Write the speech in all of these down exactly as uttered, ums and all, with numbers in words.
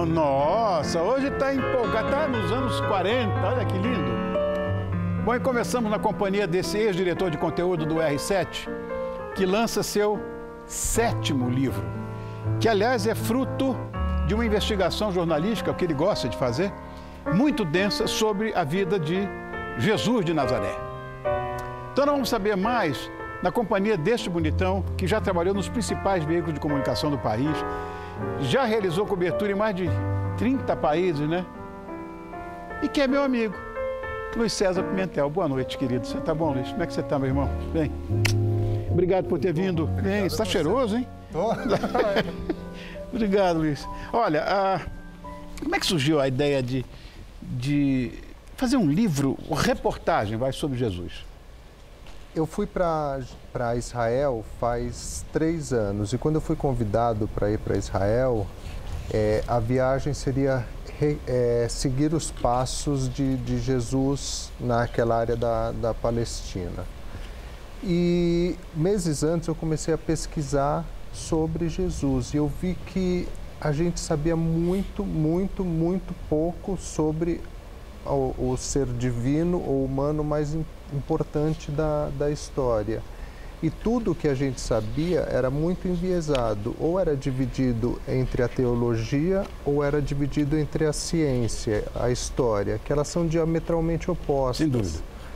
no- nossa, hoje está empolgado, está nos anos quarenta, olha que lindo. Bom, e começamos na companhia desse ex-diretor de conteúdo do R sete, que lança seu sétimo livro, que, aliás, é fruto de uma investigação jornalística, o que ele gosta de fazer, muito densa sobre a vida de Jesus de Nazaré. Então, nós vamos saber mais na companhia deste bonitão, que já trabalhou nos principais veículos de comunicação do país, já realizou cobertura em mais de trinta países, né? E que é meu amigo, Luiz César Pimentel. Boa noite, querido. Você tá bom, Luiz? Como é que você tá, meu irmão? Bem? Obrigado por ter vindo. Bem, está cheiroso, hein? Obrigado, Luiz. Olha, a... como é que surgiu a ideia de, de fazer um livro, uma reportagem, vai, sobre Jesus? Eu fui para Israel faz três anos e quando eu fui convidado para ir para Israel, é, a viagem seria re, é, seguir os passos de, de Jesus naquela área da, da Palestina. E meses antes eu comecei a pesquisar sobre Jesus e eu vi que a gente sabia muito, muito, muito pouco sobre o, o ser divino ou humano mais importante da, da história. E tudo que a gente sabia era muito enviesado, ou era dividido entre a teologia ou era dividido entre a ciência, a história, que elas são diametralmente opostas. Sem dúvida.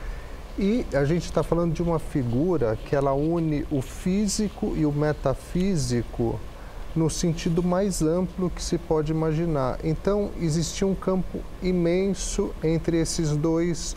E a gente está falando de uma figura que ela une o físico e o metafísico no sentido mais amplo que se pode imaginar. Então, existia um campo imenso entre esses dois,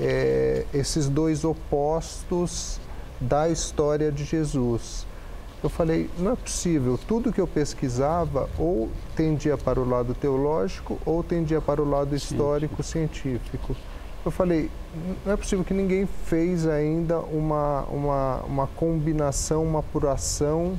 é, esses dois opostos da história de Jesus. Eu falei, não é possível, tudo que eu pesquisava ou tendia para o lado teológico ou tendia para o lado histórico, científico. Eu falei, não é possível que ninguém fez ainda uma, uma, uma combinação, uma apuração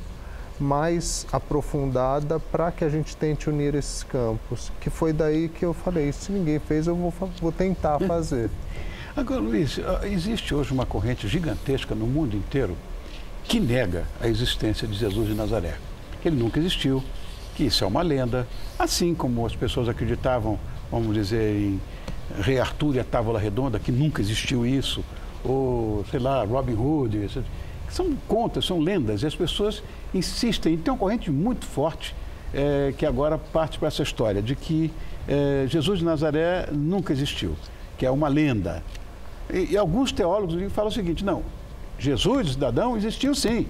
mais aprofundada para que a gente tente unir esses campos. Que foi daí que eu falei, se ninguém fez, eu vou, vou tentar fazer. Agora, Luiz, existe hoje uma corrente gigantesca no mundo inteiro que nega a existência de Jesus de Nazaré. Que ele nunca existiu, que isso é uma lenda, assim como as pessoas acreditavam, vamos dizer, em Rei Arthur e a Távola Redonda, que nunca existiu isso, ou, sei lá, Robin Hood, são contas, são lendas, e as pessoas insistem. E tem uma corrente muito forte é, que agora parte para essa história, de que é, Jesus de Nazaré nunca existiu, que é uma lenda. E, e alguns teólogos falam o seguinte, não, Jesus, cidadão, existiu sim.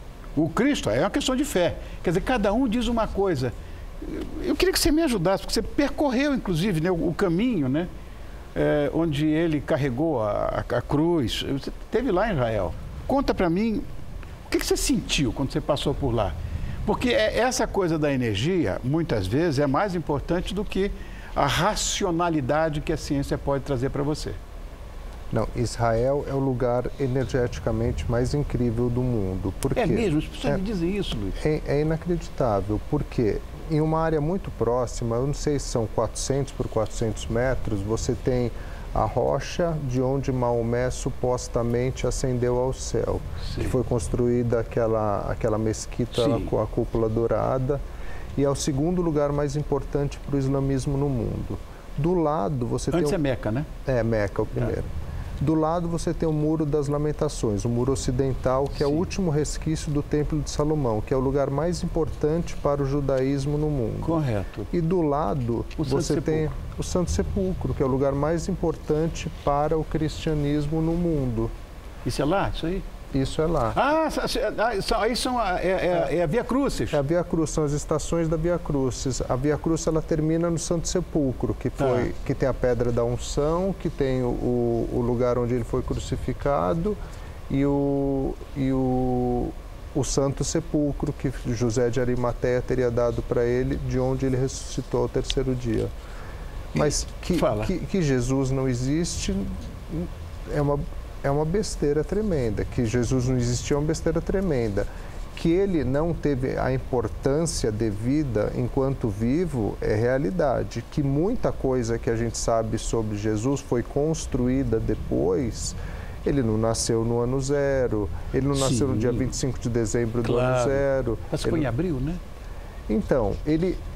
O Cristo é uma questão de fé. Quer dizer, cada um diz uma coisa. Eu queria que você me ajudasse, porque você percorreu, inclusive, né, o, o caminho, né, é, onde ele carregou a, a, a cruz. Você esteve lá em Israel. Conta para mim, o que, que você sentiu quando você passou por lá? Porque é, essa coisa da energia, muitas vezes, é mais importante do que a racionalidade que a ciência pode trazer para você. Não, Israel é o lugar energeticamente mais incrível do mundo. Por É quê? mesmo? As pessoas é, me dizem isso, Luiz. É, é inacreditável, porque em uma área muito próxima, eu não sei se são quatrocentos por quatrocentos metros, você tem a rocha de onde Maomé supostamente ascendeu ao céu, Sim. que foi construída aquela, aquela mesquita lá, com a cúpula dourada, e é o segundo lugar mais importante para o islamismo no mundo. Do lado você Antes tem... é Meca, né? É, Meca, o primeiro. É. Do lado você tem o Muro das Lamentações, o Muro Ocidental, que Sim. é o último resquício do Templo de Salomão, que é o lugar mais importante para o judaísmo no mundo. Correto. E do lado o você tem o Santo Sepulcro, que é o lugar mais importante para o cristianismo no mundo. Isso é lá? Isso aí? Isso é lá. Ah, aí são a, é, é, é a Via Crucis. É a Via Crucis, são as estações da Via Crucis. A Via Crucis ela termina no Santo Sepulcro, que, foi, ah. que tem a Pedra da Unção, que tem o, o lugar onde ele foi crucificado e o, e o, o Santo Sepulcro, que José de Arimateia teria dado para ele, de onde ele ressuscitou ao terceiro dia. Mas que, que, que Jesus não existe é uma... é uma besteira tremenda. Que Jesus não existiu é uma besteira tremenda. Que ele não teve a importância devida enquanto vivo é realidade. Que muita coisa que a gente sabe sobre Jesus foi construída depois. Ele não nasceu no ano zero, ele não nasceu Sim. no dia vinte e cinco de dezembro do claro. ano zero. Mas foi ele... em abril, né? Então, ele...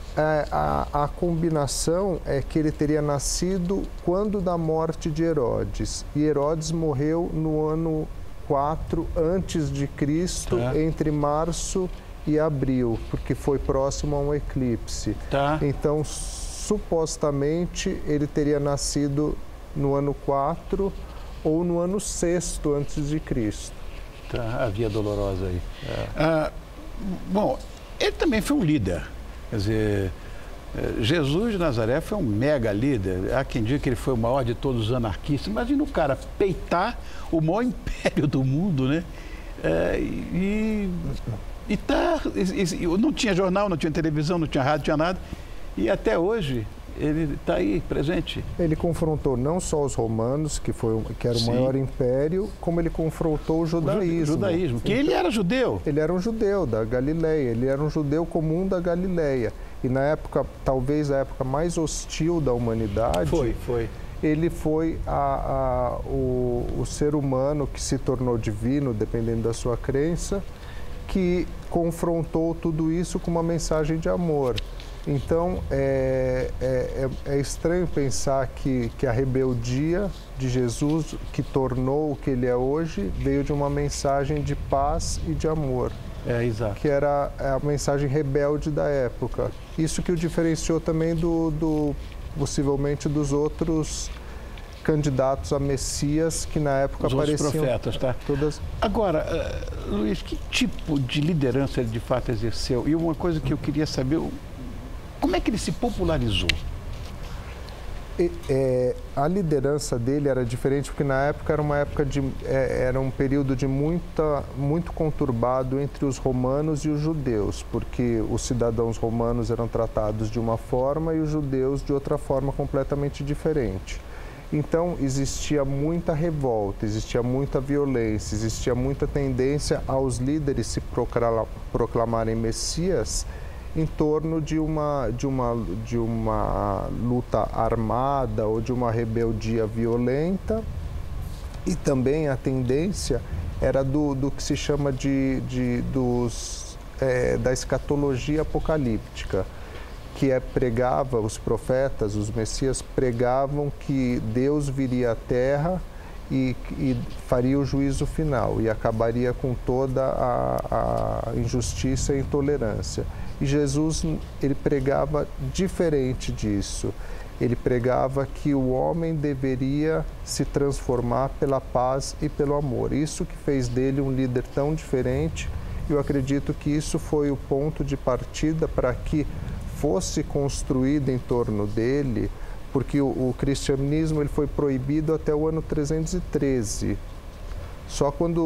é, a, a combinação é que ele teria nascido quando da morte de Herodes. E Herodes morreu no ano quatro antes de Cristo, tá. entre março e abril, porque foi próximo a um eclipse. Tá. Então, supostamente, ele teria nascido no ano quatro ou no ano sexto antes de Cristo. Tá, a via dolorosa aí. É. Ah, bom, ele também foi um líder. Quer dizer, Jesus de Nazaré foi um mega líder. Há quem diga que ele foi o maior de todos os anarquistas. Imagina o cara peitar o maior império do mundo, né? É, e, e tá, e, e, não tinha jornal, não tinha televisão, não tinha rádio, não tinha nada. E até hoje ele está aí presente. Ele confrontou não só os romanos, que, foi, que era o Sim. maior império, como ele confrontou o judaísmo. O judaísmo, que ele era judeu. Ele era um judeu da Galileia, ele era um judeu comum da Galileia. E na época, talvez a época mais hostil da humanidade, Foi, foi. ele foi a, a, o, o ser humano que se tornou divino, dependendo da sua crença, que confrontou tudo isso com uma mensagem de amor. Então, é, é, é estranho pensar que, que a rebeldia de Jesus, que tornou o que ele é hoje, veio de uma mensagem de paz e de amor. É, exato. Que era a mensagem rebelde da época. Isso que o diferenciou também do, do possivelmente dos outros candidatos a Messias que na época Os apareciam. Os profetas, tá? Todas... Agora, uh, Luiz, que tipo de liderança ele de fato exerceu? E uma coisa que eu queria saber, como é que ele se popularizou? E, é, a liderança dele era diferente porque na época era uma época de é, era um período de muita muito conturbado entre os romanos e os judeus, porque os cidadãos romanos eram tratados de uma forma e os judeus de outra forma completamente diferente. Então existia muita revolta, existia muita violência, existia muita tendência aos líderes se proclamarem messias em torno de uma, de, uma, de uma luta armada ou de uma rebeldia violenta, e também a tendência era do, do que se chama de, de, dos, é, da escatologia apocalíptica, que é, pregava, os profetas, os messias pregavam que Deus viria à Terra e, e faria o juízo final e acabaria com toda a, a injustiça e intolerância. E Jesus, ele pregava diferente disso. Ele pregava que o homem deveria se transformar pela paz e pelo amor. Isso que fez dele um líder tão diferente. Eu acredito que isso foi o ponto de partida para que fosse construído em torno dele, porque o, o cristianismo ele foi proibido até o ano trezentos e treze. Só quando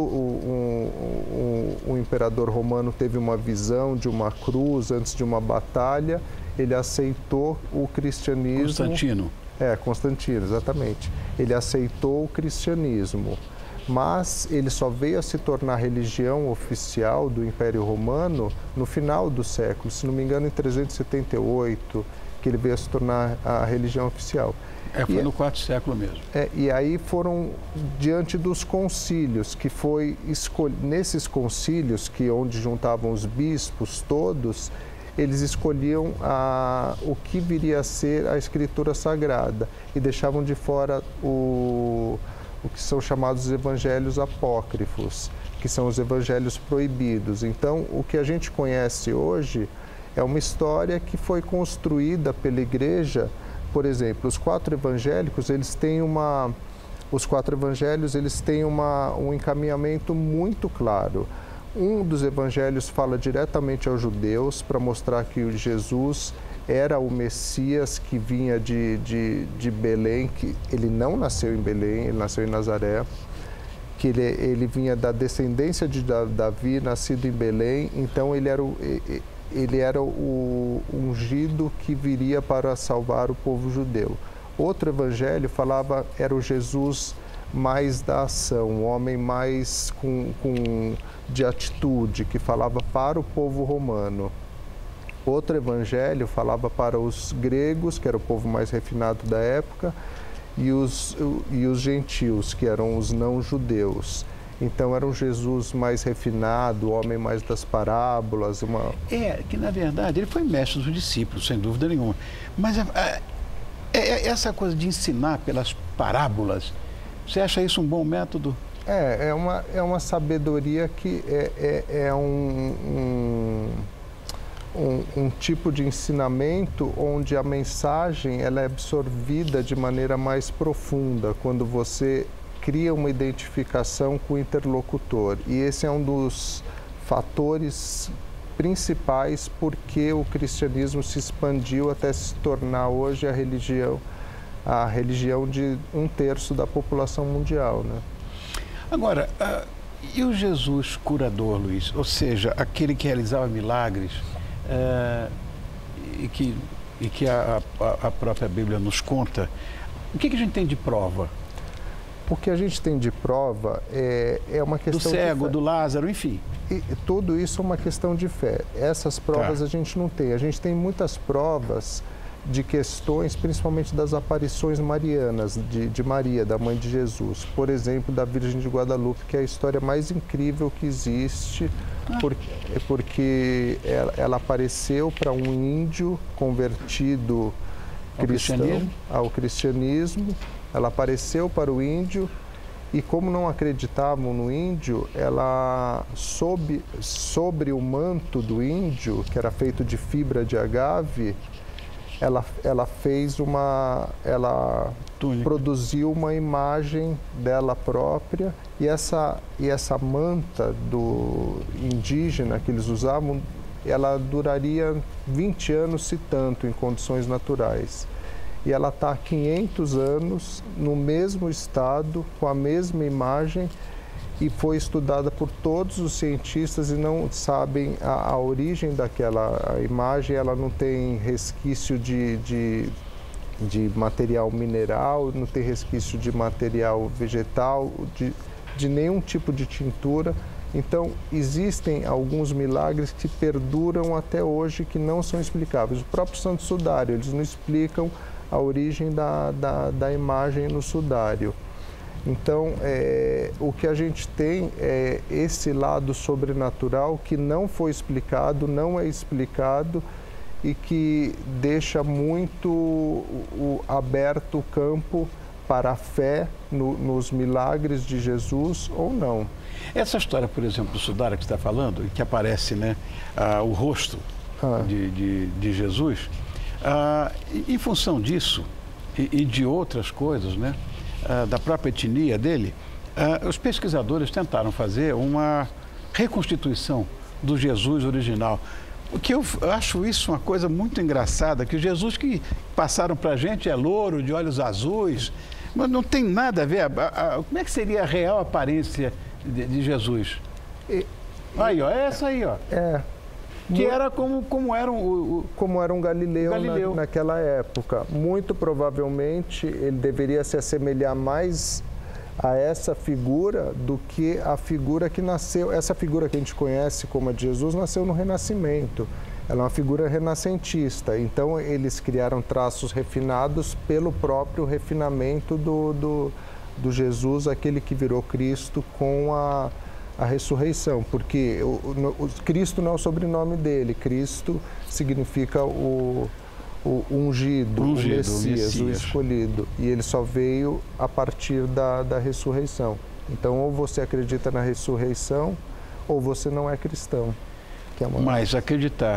o, o, o, o imperador romano teve uma visão de uma cruz antes de uma batalha, ele aceitou o cristianismo. Constantino. É, Constantino, exatamente. Ele aceitou o cristianismo, mas ele só veio a se tornar religião oficial do Império Romano no final do século, se não me engano, em trezentos e setenta e oito, que ele veio a se tornar a religião oficial. É, foi e, no quarto século mesmo. É, e aí foram diante dos concílios, que foi escol... nesses concílios, que onde juntavam os bispos todos, eles escolhiam a... o que viria a ser a Escritura Sagrada e deixavam de fora o, o que são chamados evangelhos apócrifos, que são os evangelhos proibidos. Então, o que a gente conhece hoje é uma história que foi construída pela Igreja. Por exemplo, os quatro evangélicos, eles têm uma, os quatro evangelhos, eles têm uma, um encaminhamento muito claro. Um dos evangelhos fala diretamente aos judeus para mostrar que Jesus era o Messias que vinha de, de, de Belém, que ele não nasceu em Belém, ele nasceu em Nazaré, que ele, ele vinha da descendência de Davi, nascido em Belém, então ele era o... ele era o ungido que viria para salvar o povo judeu. Outro evangelho falava, era o Jesus mais da ação, um homem mais com, com, de atitude, que falava para o povo romano. Outro evangelho falava para os gregos, que era o povo mais refinado da época, e os, e os gentios, que eram os não-judeus. Então era um Jesus mais refinado, homem mais das parábolas. Uma... É, que na verdade ele foi mestre dos discípulos, sem dúvida nenhuma. Mas a, a, é, essa coisa de ensinar pelas parábolas, você acha isso um bom método? É, é uma, é uma sabedoria que é, é, é um, um, um, um tipo de ensinamento onde a mensagem ela é absorvida de maneira mais profunda, quando você cria uma identificação com o interlocutor. E esse é um dos fatores principais porque o cristianismo se expandiu até se tornar hoje a religião, a religião de um terço da população mundial, né? Agora, uh, e o Jesus curador, Luiz? Ou seja, aquele que realizava milagres uh, e que, e que a, a, a própria Bíblia nos conta, o que, que a gente tem de prova? O que a gente tem de prova é, é uma questão do cego, de do Lázaro, enfim. E tudo isso é uma questão de fé. Essas provas tá. a gente não tem. A gente tem muitas provas de questões, principalmente das aparições marianas, de, de Maria, da mãe de Jesus. Por exemplo, da Virgem de Guadalupe, que é a história mais incrível que existe, ah. porque, porque ela, ela apareceu para um índio convertido ao cristão, cristianismo. ao cristianismo. Ela apareceu para o índio e, como não acreditavam no índio, ela, sob, sobre o manto do índio, que era feito de fibra de agave, ela, ela fez uma... ela Túnica. produziu uma imagem dela própria e essa, e essa manta do indígena que eles usavam, ela duraria vinte anos, se tanto, em condições naturais. E ela está há quinhentos anos no mesmo estado, com a mesma imagem, e foi estudada por todos os cientistas e não sabem a, a origem daquela imagem. Ela não tem resquício de, de, de material mineral, não tem resquício de material vegetal, de, de nenhum tipo de tintura. Então, existem alguns milagres que perduram até hoje, que não são explicáveis. O próprio Santo Sudário, eles não explicam a origem da, da, da imagem no sudário. Então, é, o que a gente tem é esse lado sobrenatural que não foi explicado, não é explicado e que deixa muito o, o, aberto o campo para a fé no, nos milagres de Jesus ou não. Essa história, por exemplo, do sudário que você está falando, que aparece, né, ah, o rosto ah. de, de, de Jesus, ah, em função disso e, e de outras coisas, né, ah, da própria etnia dele, ah, os pesquisadores tentaram fazer uma reconstituição do Jesus original. O que eu acho isso uma coisa muito engraçada, que o Jesus que passaram para a gente é louro, de olhos azuis, mas não tem nada a ver. A, a, como é que seria a real aparência de, de Jesus? E, aí, ó, é essa aí, ó. É. Que era como, como era um... O, como era um galileu, galileu. Na, naquela época. Muito provavelmente ele deveria se assemelhar mais a essa figura do que a figura que nasceu. Essa figura que a gente conhece como a de Jesus nasceu no Renascimento. Ela é uma figura renascentista. Então, eles criaram traços refinados pelo próprio refinamento do, do, do Jesus, aquele que virou Cristo com a, a ressurreição. Porque o, o, o Cristo não é o sobrenome dele. Cristo significa o... o ungido, o, ungido, o, Messias, o Messias, o escolhido. E ele só veio a partir da, da ressurreição. Então, ou você acredita na ressurreição, ou você não é cristão. Que é uma... Mas acreditar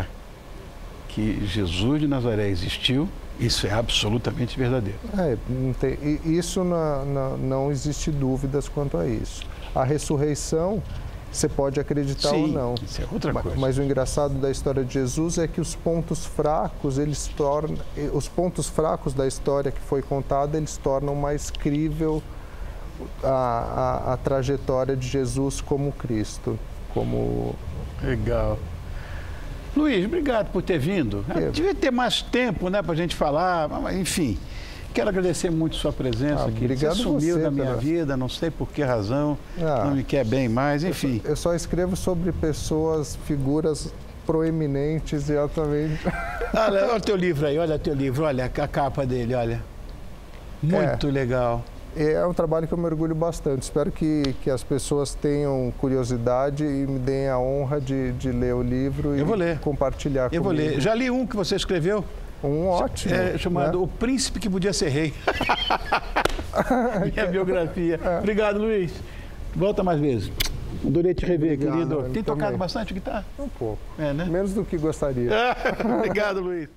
que Jesus de Nazaré existiu, isso é absolutamente verdadeiro. É, não tem, isso na, na, não existe dúvidas quanto a isso. A ressurreição... Você pode acreditar Sim, ou não. Isso é outra coisa. Mas, mas o engraçado da história de Jesus é que os pontos fracos, eles tornam, os pontos fracos da história que foi contada, eles tornam mais crível a, a, a trajetória de Jesus como Cristo. Como... Legal. Luiz, obrigado por ter vindo. Eu... Devia ter mais tempo, né, para a gente falar, mas, enfim. Quero agradecer muito sua presença ah, aqui. Obrigado você sumiu você da minha pela... vida, não sei por que razão, ah, não me quer bem mais, enfim. Eu só, eu só escrevo sobre pessoas, figuras proeminentes e altamente... Olha, olha o teu livro aí, olha o teu livro, olha a capa dele, olha. Muito é, legal. É um trabalho que eu me orgulho bastante. Espero que, que as pessoas tenham curiosidade e me deem a honra de, de ler o livro e eu vou ler. compartilhar Eu comigo. vou ler. Já li um que você escreveu. Um ótimo. É, chamado né? O Príncipe que Podia Ser Rei. Minha biografia. É. Obrigado, Luiz. Volta mais vezes. Adorei te rever, Obrigado, querido. Tem tocado também. Bastante guitarra? Um pouco. É, né? Menos do que gostaria. Obrigado, Luiz.